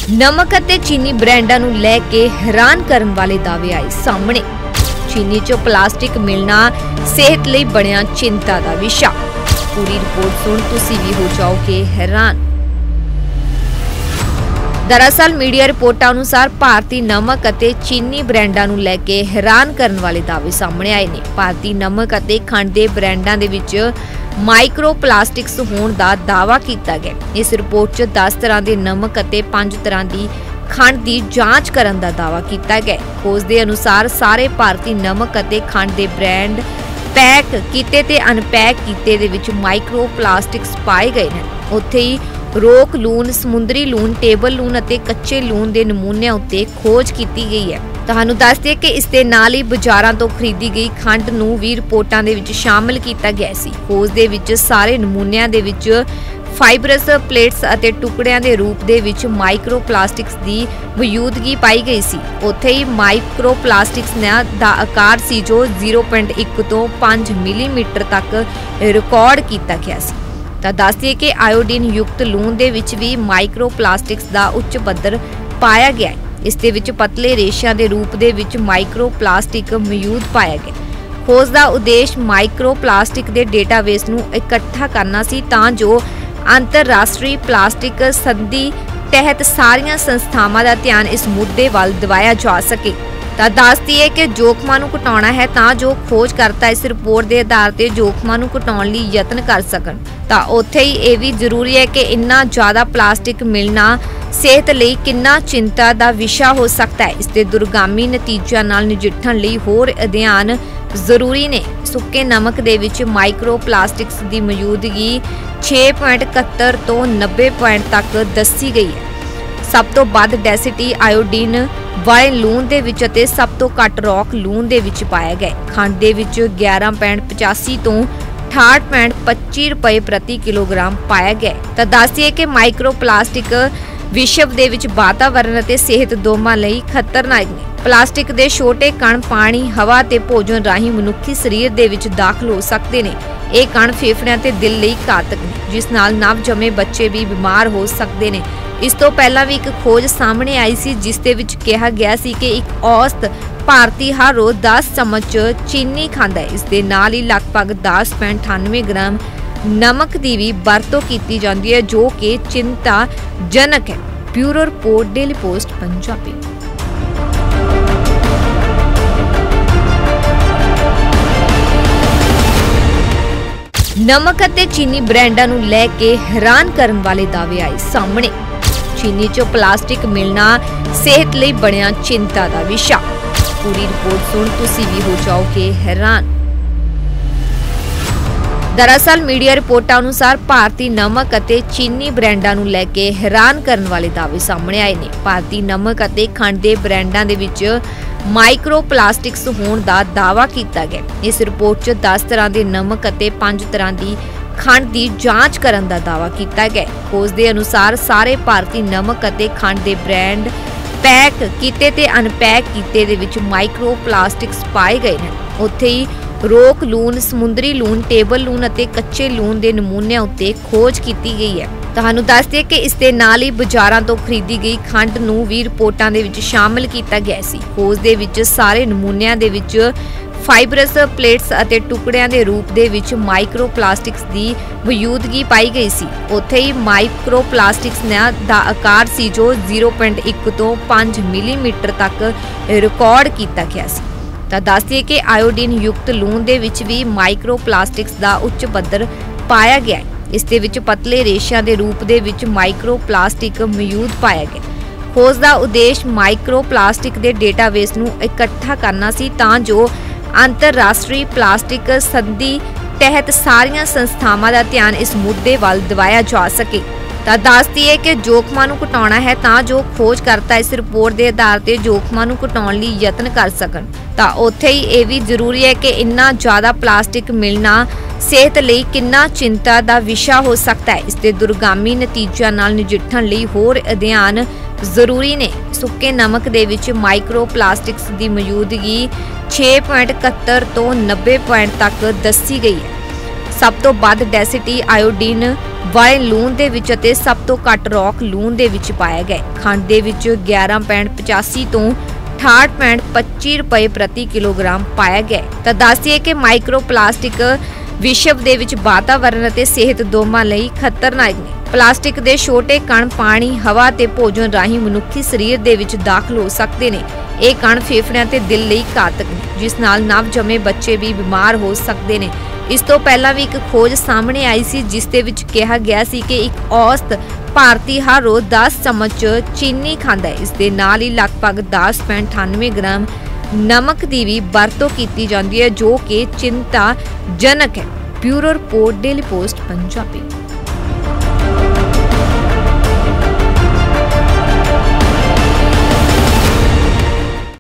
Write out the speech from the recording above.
ਨਮਕ ਅਤੇ ਚੀਨੀ ਬ੍ਰਾਂਡਾਂ ਨੂੰ ਲੈ ਕੇ ਹੈਰਾਨ ਕਰਨ ਵਾਲੇ ਦਾਅਵੇ ਆਏ ਸਾਹਮਣੇ। ਚੀਨੀ 'ਚੋਂ ਪਲਾਸਟਿਕ ਮਿਲਣਾ ਸਿਹਤ ਲਈ ਬਣਿਆ ਚਿੰਤਾ ਦਾ ਵਿਸ਼ਾ। ਪੂਰੀ ਰਿਪੋਰਟ ਸੁਣ ਤੁਸੀਂ ਵੀ ਹੋ ਜਾਓਗੇ ਹੈਰਾਨ। दरअसल मीडिया रिपोर्टां अनुसार भारतीय नमक ਅਤੇ चीनी ब्रांडां ਨੂੰ ਲੈ ਕੇ हैरान ਕਰਨ ਵਾਲੇ ਦਾਅਵੇ ਸਾਹਮਣੇ ਆਏ ਨੇ। ਭਾਰਤੀ ਨਮਕ ਅਤੇ ਖੰਡ ਦੇ ਬ੍ਰਾਂਡਾਂ ਦੇ ਵਿੱਚ ਮਾਈਕਰੋ ਪਲਾਸਟਿਕਸ ਹੋਣ ਦਾ ਦਾਅਵਾ ਕੀਤਾ ਗਿਆ। ਇਸ ਰਿਪੋਰਟ 'ਚ 10 ਤਰ੍ਹਾਂ ਦੇ ਨਮਕ ਅਤੇ 5 ਤਰ੍ਹਾਂ ਦੀ ਖੰਡ ਦੀ ਜਾਂਚ ਕਰਨ ਦਾ ਦਾਅਵਾ ਕੀਤਾ ਗਿਆ। ਖੋਜ ਦੇ ਅਨੁਸਾਰ ਸਾਰੇ ਭਾਰਤੀ ਨਮਕ ਅਤੇ ਖੰਡ ਦੇ ਬ੍ਰਾਂਡ ਪੈਕ ਕੀਤੇ ਤੇ ਅਨਪੈਕ ਕੀਤੇ ਦੇ ਵਿੱਚ ਮਾਈਕਰੋ ਪਲਾਸਟਿਕਸ ਪਾਏ ਗਏ ਨੇ। ਉੱਥੇ ਹੀ ਰੋਕ ਲੂਣ, ਸਮੁੰਦਰੀ ਲੂਣ, ਟੇਬਲ ਲੂਣ ਅਤੇ ਕੱਚੇ ਲੂਣ ਦੇ ਨਮੂਨਿਆਂ ਉੱਤੇ ਖੋਜ ਕੀਤੀ ਗਈ ਹੈ। ਤੁਹਾਨੂੰ ਦੱਸ ਦਈਏ ਕਿ ਇਸ ਦੇ ਨਾਲ ਹੀ ਬਾਜ਼ਾਰਾਂ ਤੋਂ ਖਰੀਦੀ ਗਈ ਖੰਡ ਨੂੰ ਵੀ ਰਿਪੋਰਟਾਂ ਦੇ ਵਿੱਚ ਸ਼ਾਮਲ ਕੀਤਾ ਗਿਆ ਸੀ। ਖੋਜ ਦੇ ਵਿੱਚ ਸਾਰੇ ਨਮੂਨਿਆਂ ਦੇ ਵਿੱਚ ਫਾਈਬਰਸ ਪਲੇਟਸ ਅਤੇ ਟੁਕੜਿਆਂ ਦੇ ਰੂਪ ਦੇ ਵਿੱਚ ਮਾਈਕਰੋ ਪਲਾਸਟਿਕਸ ਦੀ ਮੌਜੂਦਗੀ ਪਾਈ ਗਈ ਸੀ। ਉੱਥੇ ਹੀ ਮਾਈਕਰੋ ਪਲਾਸਟਿਕਸ ਦਾ ਆਕਾਰ ਸੀ ਜੋ 0.1 ਤੋਂ 5 ਮਿਲੀਮੀਟਰ ਤੱਕ ਰਿਕਾਰਡ ਕੀਤਾ ਗਿਆ ਸੀ। ਤਾਂ ਦੱਸ ਦਈਏ ਕਿ ਆਇਓਡੀਨ ਯੁਕਤ ਲੂਣ ਦੇ ਵਿੱਚ ਵੀ ਮਾਈਕਰੋ ਪਲਾਸਟਿਕਸ ਦਾ ਉੱਚ ਪੱਧਰ ਪਾਇਆ ਗਿਆ ਹੈ। ਇਸ ਦੇ ਵਿੱਚ ਪਤਲੇ ਰੇਸ਼ਿਆਂ ਦੇ ਰੂਪ ਦੇ ਵਿੱਚ ਮਾਈਕਰੋ ਪਲਾਸਟਿਕ ਮੌਜੂਦ ਪਾਇਆ ਗਿਆ। ਖੋਜ ਦਾ ਉਦੇਸ਼ ਮਾਈਕਰੋ ਪਲਾਸਟਿਕ ਦੇ ਡੇਟਾਬੇਸ ਨੂੰ ਇਕੱਠਾ ਕਰਨਾ ਸੀ ਤਾਂ ਜੋ ਅੰਤਰਰਾਸ਼ਟਰੀ ਪਲਾਸਟਿਕ ਸੰਧੀ ਤਹਿਤ ਸਾਰੀਆਂ ਸੰਸਥਾਵਾਂ ਦਾ ਧਿਆਨ ਇਸ ਮੁੱਦੇ ਵੱਲ ਦਿਵਾਇਆ ਜਾ ਸਕੇ। ਤਾਂ ਦੱਸ ਦਈਏ ਕਿ ਜੋਖਮਾਂ ਨੂੰ ਘਟਾਉਣਾ ਹੈ ਤਾਂ ਜੋ ਖੋਜਕਰਤਾ ਇਸ ਰਿਪੋਰਟ ਦੇ ਆਧਾਰ ਤੇ ਜੋਖਮਾਂ ਨੂੰ ਘਟਾਉਣ ਲਈ ਯਤਨ ਕਰ ਸਕਣ। ਤਾਂ ਉੱਥੇ ਹੀ ਇਹ ਵੀ ਜ਼ਰੂਰੀ ਹੈ ਕਿ ਇੰਨਾ ਜ਼ਿਆਦਾ ਪਲਾਸਟਿਕ ਮਿਲਣਾ ਸਿਹਤ ਲਈ ਕਿੰਨਾ ਚਿੰਤਾ ਦਾ ਵਿਸ਼ਾ ਹੋ ਸਕਦਾ ਹੈ। ਇਸ ਦੇ ਦੁਰਗਾਮੀ ਨਤੀਜਿਆਂ ਨਾਲ ਨਜਿੱਠਣ ਲਈ ਹੋਰ ਅਧਿਐਨ ਜ਼ਰੂਰੀ ਨੇ। ਸੁੱਕੇ ਨਮਕ ਦੇ ਵਿੱਚ ਮਾਈਕਰੋ ਪਲਾਸਟਿਕਸ ਦੀ ਮੌਜੂਦਗੀ 6.71 ਤੋਂ 90 ਪੁਆਇੰਟ ਤੱਕ ਦੱਸੀ ਗਈ ਹੈ। ਸਭ ਤੋਂ ਵੱਧ ਡੈਂਸਿਟੀ ਆਇਓਡੀਨ ਵਾਲੇ ਲੂਣ ਦੇ ਵਿੱਚ ਅਤੇ ਸਭ ਤੋਂ ਘੱਟ ਰੌਕ ਲੂਣ ਦੇ ਵਿੱਚ ਪਾਇਆ ਗਿਆ। ਖੰਡ ਦੇ ਵਿੱਚ 11.85 ਤੋਂ 68.25 ਰੁਪਏ ਪ੍ਰਤੀ ਕਿਲੋਗ੍ਰਾਮ ਪਾਇਆ ਗਿਆ। ਤਾਂ ਦੱਸਦੀਏ ਕਿ ਮਾਈਕਰੋ ਪਲਾਸਟਿਕ ਵਿਸ਼ਵ ਦੇ ਵਿੱਚ ਵਾਤਾਵਰਣ ਅਤੇ ਸਿਹਤ ਦੋਵਾਂ ਲਈ ਖਤਰਨਾਕ ਨੇ। ਪਲਾਸਟਿਕ ਦੇ ਛੋਟੇ ਕਣ ਪਾਣੀ, ਹਵਾ ਤੇ ਭੋਜਨ ਰਾਹੀਂ ਮਨੁੱਖੀ ਸਰੀਰ ਦੇ ਵਿੱਚ ਦਾਖਲ ਹੋ ਸਕਦੇ ਨੇ। ਇਹ ਕਣ ਫੇਫੜਿਆਂ ਤੇ ਦਿਲ ਲਈ ਘਾਤਕ ਨੇ, ਜਿਸ ਨਾਲ ਨਵਜੰਮੇ ਬੱਚੇ ਵੀ ਬਿਮਾਰ ਹੋ ਸਕਦੇ ਨੇ। ਇਸ ਤੋਂ ਪਹਿਲਾਂ ਵੀ ਇੱਕ ਖੋਜ ਸਾਹਮਣੇ ਆਈ ਸੀ ਜਿਸ ਦੇ ਵਿੱਚ ਕਿਹਾ ਗਿਆ ਸੀ ਕਿ ਇੱਕ ਔਸਤ ਭਾਰਤੀ ਹਰ ਰੋਜ਼ 10 ਚਮਚ ਚੀਨੀ ਖਾਂਦਾ ਹੈ। ਇਸ ਦੇ ਨਾਲ ਹੀ ਲਗਭਗ 10.98 ਗ੍ਰਾਮ ਨਮਕ ਦੀ ਵੀ ਵਰਤੋਂ ਕੀਤੀ ਜਾਂਦੀ ਹੈ ਜੋ ਕਿ ਚਿੰਤਾਜਨਕ ਹੈ। Bureau report, Daily Post Punjabi. ਨਮਕ ਅਤੇ ਚੀਨੀ ਬ੍ਰਾਂਡਾਂ ਨੂੰ ਲੈ ਕੇ ਹੈਰਾਨ ਕਰਨ ਵਾਲੇ ਦਾਅਵੇ ਆਏ ਸਾਹਮਣੇ। ਚੀਨੀ 'ਚੋਂ ਪਲਾਸਟਿਕ ਮਿਲਣਾ ਸਿਹਤ ਲਈ ਬਣਿਆ ਚਿੰਤਾ ਦਾ ਵਿਸ਼ਾ। ਪੂਰੀ ਰਿਪੋਰਟ ਸੁਣ ਤੁਸੀਂ ਵੀ ਹੋ ਜਾਓਗੇ ਹੈਰਾਨ। दरअसल मीडिया रिपोर्टां अनुसार भारतीय नमक ਅਤੇ चीनी ब्रांडां ਨੂੰ ਲੈ ਕੇ हैरान ਕਰਨ ਵਾਲੇ ਦਾਅਵੇ ਸਾਹਮਣੇ ਆਏ ਨੇ। ਭਾਰਤੀ ਨਮਕ ਅਤੇ ਖੰਡ ਦੇ ਬ੍ਰਾਂਡਾਂ ਦੇ ਵਿੱਚ ਮਾਈਕਰੋ ਪਲਾਸਟਿਕਸ ਹੋਣ ਦਾ ਦਾਅਵਾ ਕੀਤਾ ਗਿਆ। ਇਸ ਰਿਪੋਰਟ 'ਚ 10 ਤਰ੍ਹਾਂ ਦੇ ਨਮਕ ਅਤੇ 5 ਤਰ੍ਹਾਂ ਦੀ ਖੰਡ ਦੀ ਜਾਂਚ ਕਰਨ ਦਾ ਦਾਅਵਾ ਕੀਤਾ ਗਿਆ। ਖੋਜ ਦੇ ਅਨੁਸਾਰ ਸਾਰੇ ਭਾਰਤੀ ਨਮਕ ਅਤੇ ਖੰਡ ਦੇ ਬ੍ਰਾਂਡ ਪੈਕ ਕੀਤੇ ਤੇ ਅਨਪੈਕ ਕੀਤੇ ਦੇ ਵਿੱਚ ਮਾਈਕਰੋ ਪਲਾਸਟਿਕਸ ਪਾਏ ਗਏ ਨੇ। ਉੱਥੇ ਹੀ ਰੋਕ ਲੂਣ, ਸਮੁੰਦਰੀ ਲੂਣ, ਟੇਬਲ ਲੂਣ ਅਤੇ ਕੱਚੇ ਲੂਣ ਦੇ ਨਮੂਨਿਆਂ ਉੱਤੇ ਖੋਜ ਕੀਤੀ ਗਈ ਹੈ। ਤੁਹਾਨੂੰ ਦੱਸ ਦਈਏ ਕਿ ਇਸ ਦੇ ਨਾਲ ਹੀ ਬਾਜ਼ਾਰਾਂ ਤੋਂ ਖਰੀਦੀ ਗਈ ਖੰਡ ਨੂੰ ਵੀ ਰਿਪੋਰਟਾਂ ਦੇ ਵਿੱਚ ਸ਼ਾਮਲ ਕੀਤਾ ਗਿਆ ਸੀ। ਖੋਜ ਦੇ ਵਿੱਚ ਸਾਰੇ ਨਮੂਨਿਆਂ ਦੇ ਵਿੱਚ ਫਾਈਬਰਸ ਪਲੇਟਸ ਅਤੇ ਟੁਕੜਿਆਂ ਦੇ ਰੂਪ ਦੇ ਵਿੱਚ ਮਾਈਕਰੋ ਪਲਾਸਟਿਕਸ ਦੀ ਮੌਜੂਦਗੀ ਪਾਈ ਗਈ ਸੀ। ਉੱਥੇ ਹੀ ਮਾਈਕਰੋ ਪਲਾਸਟਿਕਸ ਦਾ ਆਕਾਰ ਸੀ ਜੋ 0.1 ਤੋਂ 5 ਮਿਲੀਮੀਟਰ ਤੱਕ ਰਿਕਾਰਡ ਕੀਤਾ ਗਿਆ ਸੀ। ਤਾਂ ਦੱਸ ਦਈਏ ਕਿ ਆਇਓਡੀਨ ਯੁਕਤ ਲੂਣ ਦੇ ਵਿੱਚ ਵੀ ਮਾਈਕਰੋ ਪਲਾਸਟਿਕਸ ਦਾ ਉੱਚ ਪੱਧਰ ਪਾਇਆ ਗਿਆ ਹੈ। ਇਸ ਦੇ ਵਿੱਚ ਪਤਲੇ ਰੇਸ਼ਿਆਂ ਦੇ ਰੂਪ ਦੇ ਵਿੱਚ ਮਾਈਕਰੋ ਪਲਾਸਟਿਕ ਮੌਜੂਦ ਪਾਇਆ ਗਿਆ। ਖੋਜ ਦਾ ਉਦੇਸ਼ ਮਾਈਕਰੋ ਪਲਾਸਟਿਕ ਦੇ ਡੇਟਾਬੇਸ ਨੂੰ ਇਕੱਠਾ ਕਰਨਾ ਸੀ ਤਾਂ ਜੋ ਅੰਤਰਰਾਸ਼ਟਰੀ ਪਲਾਸਟਿਕ ਸੰਧੀ ਤਹਿਤ ਸਾਰੀਆਂ ਸੰਸਥਾਵਾਂ ਦਾ ਧਿਆਨ ਇਸ ਮੁੱਦੇ ਵੱਲ ਦਿਵਾਇਆ ਜਾ ਸਕੇ। ਤਾਂ ਦੱਸ ਦਈਏ ਕਿ ਜੋਖਮਾਂ ਨੂੰ ਘਟਾਉਣਾ ਹੈ ਤਾਂ ਜੋ ਖੋਜਕਰਤਾ ਇਸ ਰਿਪੋਰਟ ਦੇ ਆਧਾਰ ਤੇ ਜੋਖਮਾਂ ਨੂੰ ਘਟਾਉਣ ਲਈ ਯਤਨ ਕਰ ਸਕਣ। ਤਾਂ ਉੱਥੇ ਹੀ ਇਹ ਵੀ ਜ਼ਰੂਰੀ ਹੈ ਕਿ ਇੰਨਾ ਜ਼ਿਆਦਾ ਪਲਾਸਟਿਕ ਮਿਲਣਾ ਸਿਹਤ ਲਈ ਕਿੰਨਾ ਚਿੰਤਾ ਦਾ ਵਿਸ਼ਾ ਹੋ ਸਕਦਾ ਹੈ। ਇਸ ਦੇ ਦੁਰਗਾਮੀ ਨਤੀਜਿਆਂ ਨਾਲ ਨਜਿੱਠਣ ਲਈ ਹੋਰ ਅਧਿਐਨ ਜ਼ਰੂਰੀ ਨੇ। ਸੁੱਕੇ ਨਮਕ ਦੇ ਵਿੱਚ ਮਾਈਕਰੋ ਪਲਾਸਟਿਕਸ ਦੀ ਮੌਜੂਦਗੀ 6.71 ਤੋਂ 90 ਪੁਆਇੰਟ ਤੱਕ ਦੱਸੀ ਗਈ ਹੈ। ਸਭ ਤੋਂ ਵੱਧ ਡੈਂਸਿਟੀ ਆਇਓਡੀਨ ਵਾਲੇ ਲੂਣ ਦੇ ਵਿੱਚ ਅਤੇ ਸਭ ਤੋਂ ਘੱਟ ਰੌਕ ਲੂਣ ਦੇ ਵਿੱਚ ਪਾਇਆ ਗਿਆ। ਖੰਡ ਦੇ ਵਿੱਚ 11.85 ਤੋਂ 68.25 ਰੁਪਏ ਪ੍ਰਤੀ ਕਿਲੋਗ੍ਰਾਮ ਪਾਇਆ ਗਿਆ। ਤਾਂ ਦੱਸਿਏ ਕਿ ਮਾਈਕਰੋਪਲਾਸਟਿਕ ਵਿਸ਼ਵ ਦੇ ਵਿੱਚ ਵਾਤਾਵਰਣ ਅਤੇ ਸਿਹਤ ਦੋਵਾਂ ਲਈ ਖਤਰਨਾਕ ਨੇ। ਪਲਾਸਟਿਕ ਦੇ ਛੋਟੇ ਕਣ ਪਾਣੀ, ਹਵਾ ਤੇ ਭੋਜਨ ਰਾਹੀਂ ਮਨੁੱਖੀ ਸਰੀਰ ਦੇ ਵਿੱਚ ਦਾਖਲ ਹੋ ਸਕਦੇ ਨੇ। ਇਹ ਕਣ ਫੇਫੜਿਆਂ ਤੇ ਦਿਲ ਲਈ ਘਾਤਕ ਨੇ, ਜਿਸ ਨਾਲ ਨਵਜੰਮੇ ਬੱਚੇ ਵੀ ਬਿਮਾਰ ਹੋ ਸਕਦੇ ਨੇ। ਇਸ ਤੋਂ ਪਹਿਲਾਂ ਵੀ ਇੱਕ ਖੋਜ ਸਾਹਮਣੇ ਆਈ ਸੀ ਜਿਸ ਦੇ ਵਿੱਚ ਕਿਹਾ ਗਿਆ ਸੀ ਕਿ ਇੱਕ ਔਸਤ ਭਾਰਤੀ ਹਰ ਰੋਜ਼ 10 ਚਮਚ ਚੀਨੀ ਖਾਂਦਾ ਹੈ। ਇਸ ਦੇ ਨਾਲ ਹੀ ਲਗਭਗ 10.98 ਗ੍ਰਾਮ ਨਮਕ ਦੀ ਵੀ ਵਰਤੋਂ ਕੀਤੀ ਜਾਂਦੀ ਹੈ, ਜੋ ਕਿ ਚਿੰਤਾਜਨਕ ਹੈ। Bureau report, Daily Post Punjabi.